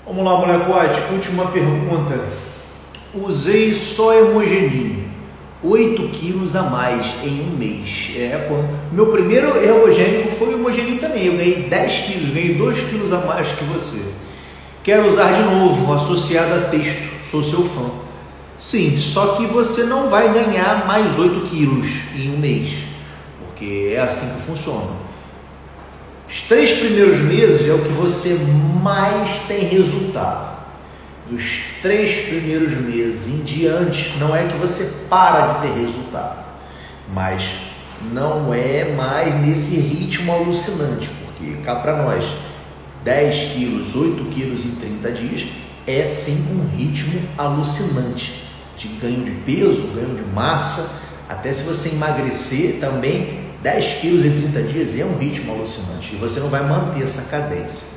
Vamos lá, molecote, última pergunta. Usei só Hemogenin, 8 quilos a mais em um mês. Meu primeiro ergogênico foi o Hemogenin também. Eu ganhei 10 quilos, ganhei 2 quilos a mais que você. Quero usar de novo, associado a texto, sou seu fã. Sim, só que você não vai ganhar mais 8 quilos em um mês, porque é assim que funciona. Os 3 primeiros meses é o que você mais tem resultado. Dos 3 primeiros meses em diante, não é que você para de ter resultado, mas não é mais nesse ritmo alucinante, porque cá para nós, 10 quilos, 8 quilos em 30 dias é sim um ritmo alucinante de ganho de peso, ganho de massa. Até se você emagrecer também, 10 quilos em 30 dias é um ritmo alucinante e você não vai manter essa cadência.